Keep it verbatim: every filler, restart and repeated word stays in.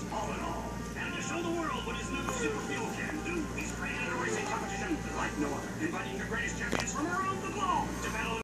all in all. And to show the world what his new Super Fuel can do, he's created a racing competition like no other, inviting the greatest champions from around the globe to battle